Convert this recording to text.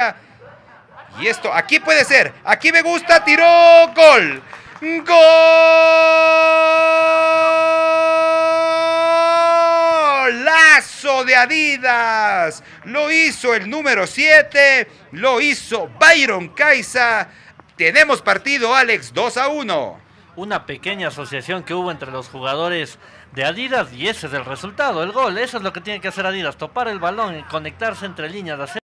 Y esto, aquí puede ser, aquí me gusta, tiró, gol. ¡Golazo de Adidas! Lo hizo el número 7, lo hizo Byron Caiza. Tenemos partido, Alex, 2-1. Una pequeña asociación que hubo entre los jugadores de Adidas y ese es el resultado, el gol. Eso es lo que tiene que hacer Adidas, topar el balón y conectarse entre líneas, hacer